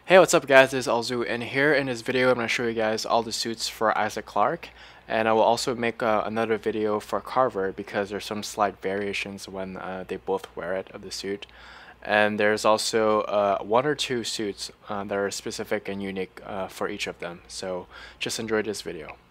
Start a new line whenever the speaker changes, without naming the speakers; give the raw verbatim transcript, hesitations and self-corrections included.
Hey, what's up guys, this is Alzu, and here in this video I'm going to show you guys all the suits for Isaac Clarke, and I will also make uh, another video for Carver because there's some slight variations when uh, they both wear it of the suit. And there's also uh, one or two suits uh, that are specific and unique uh, for each of them, so just enjoy this video.